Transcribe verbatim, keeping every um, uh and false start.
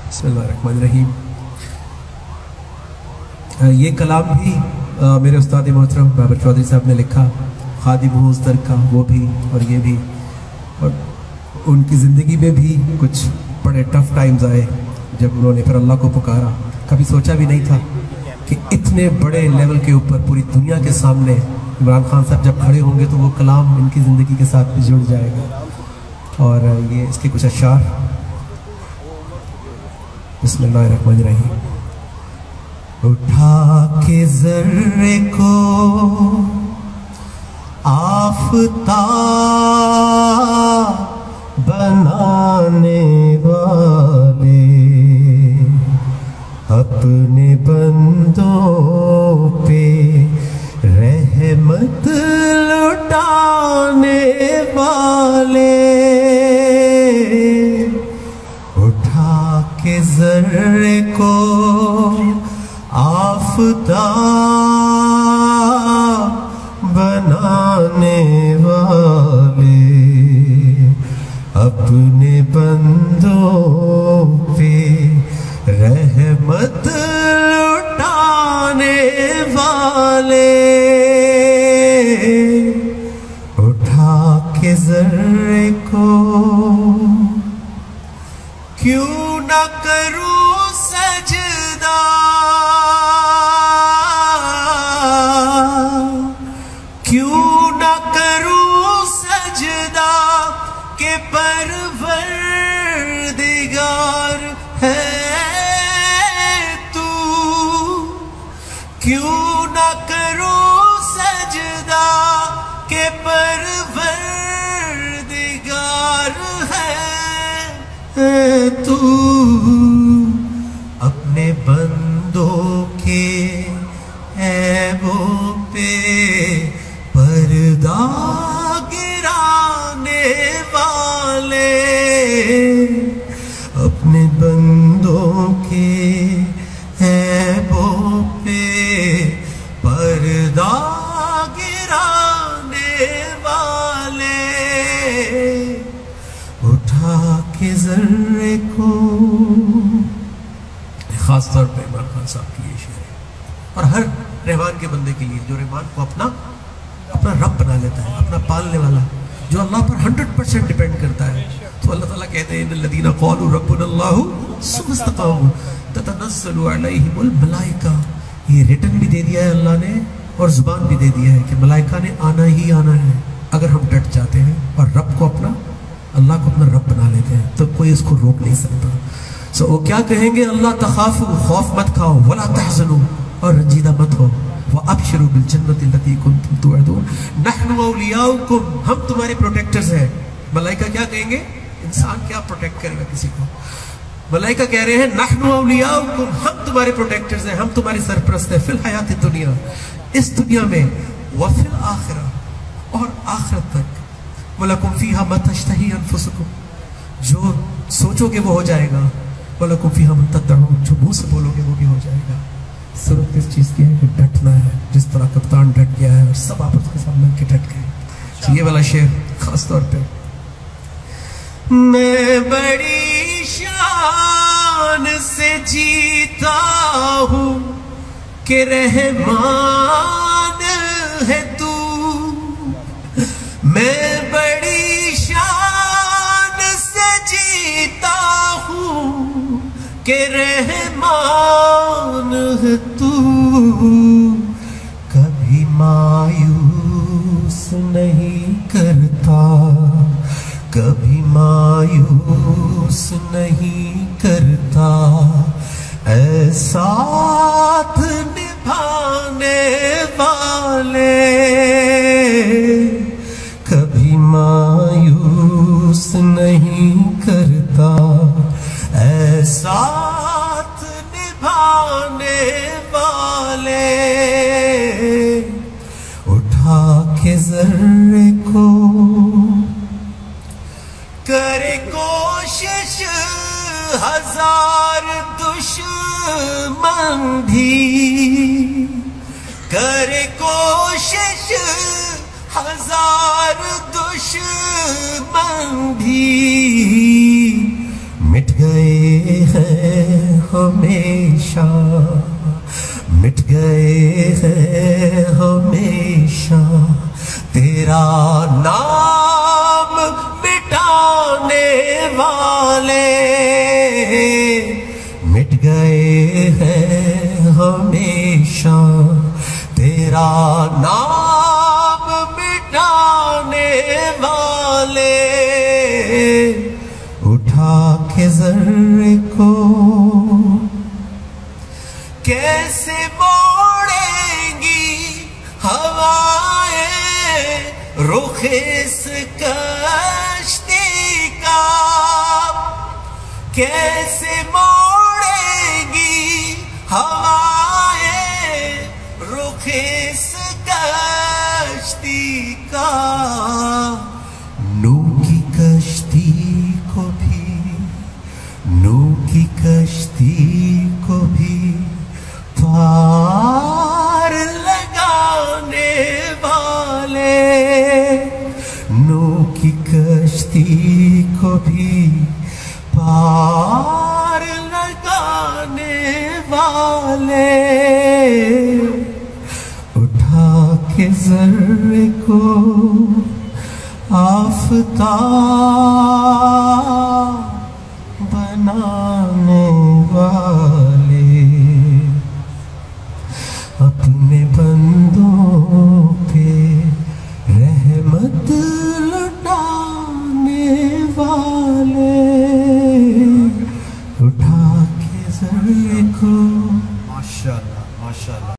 बिस्मिल्लाहिर्रहमानिर्रहीम। ये कलाम भी आ, मेरे उस्ताद मोहतरम बाबर चौधरी साहब ने लिखा, खादिम हूँ उस दर का वो भी और ये भी। और उनकी ज़िंदगी में भी कुछ बड़े टफ टाइम्स आए जब उन्होंने फिर अल्लाह को पुकारा। कभी सोचा भी नहीं था कि इतने बड़े लेवल के ऊपर पूरी दुनिया के सामने इमरान खान साहब जब खड़े होंगे तो वो कलाम इनकी ज़िंदगी के साथ भी जुड़ जाएगा। और ये इसके कुछ अशार। बिस्मिल्लाहिर्रहमानिर्रहीम। उठा के ज़र्रे को आफ़ताब बनाने वाले, अपने बंदों पे रहमत लुटाने वाले, उठा के ज़र्रे को आफ़ताब बनाने वाले, अपने बंदों पे रहमत लुटाने वाले, उठा के ज़र्रे को क्यों न करूं सजदा, क्यों न करूं सजदा के परवरदिगार है तू, क्यों न करूं सजदा के परवरदिगार है तू, अपने बंदों के ऐबों पे पर्दा गिराने वाले, अपने बंदों के ऐबों पे पर्दा गिराने वाले, उठा के ज़र्रे को। खास तौर पे इमरान खान साहब की ये शेर है और हर रहमान के बंदे के लिए जो रहमान को अपना अपना रब बना लेता है, अपना पालने वाला, जो अल्लाह पर हंड्रेड परसेंट डिपेंड करता है। तो अल्लाह ताला कहते हैं इन्नल्लज़ीना क़ालू रब्बुनल्लाहु सुम्मा इस्तक़ामू ततनज़्ज़लु अलैहिमुल मलाइका। ये रिटन भी दे दिया है अल्लाह ने और जुबान भी दे दिया है कि मलाइका ने आना ही आना है अगर हम डट जाते हैं और रब को अपना अल्लाह को अपना रब बना लेते हैं तो कोई इसको रोक नहीं सकता। सो वो क्या कहेंगे, अल्लाह तखाफू, खौफ मत खाओ, वला तहज़नू, और रंजीदा मत हो, व अबशिरू बिल जन्नति लती कुंतुम तुअदून, नहनु औलियाउकुम, हम तुम्हारे प्रोटेक्टर्स हैं। मलाइका क्या कहेंगे, इंसान क्या प्रोटेक्ट करेगा किसी को। मलाइका कह रहे हैं नहनु औलियाउकुम, हम तुम्हारे प्रोटेक्टर्स हैं, हम तुम्हारे सरपरस्त हैं, फिल हयात दुनिया, इस दुनिया में, व फिल आखिरा, और आखिरत तक। वलकुम फीहा मा तश्तही अनफुसुकुम, जो सोचोगे वो हो जाएगा। वलकुम फीहा मा तदउन, जो मुंह से बोलोगे वो भी हो जाएगा। जरूरत किस चीज़ की है कि डटना है, जिस तरह कप्तान डट गया है और सब आपस के सामने के डट गए। तो ये वाला शेर खास तौर पे, मैं बड़ी शान से जीता हूँ कि रहमान है तू, मैं बड़ी शान से जीता हूँ कि रहमान है तू, कभी मायूस नहीं करता, कभी मायूस नहीं करता, ऐ साथ निभाने वाले, कभी मायूस नहीं करता, ऐ साथ निभाने वाले, उठा के ज़र्रे को करे कोशिश हजार दुश्मन भी, करे कोशिश हजार दुश्मन भी, मिट गए हैं مٹ گئے ہیں ہمیشہ تیرا نام مٹانے والے، مٹ گئے ہیں ہمیشہ تیرا نام مٹانے والے، اٹھا کے ذرے کو کیسے موڑیں گی ہوائیں رخ اس کشتی کا، کیسے موڑیں گی ہوائیں رخ اس کشتی کا، نو کی کشتی کو بھی، نو کی کشتی کو بھی پار لگانے والے، نو کی کشتی کو بھی پار لگانے والے، اٹھا کے ذرے کو آفتاب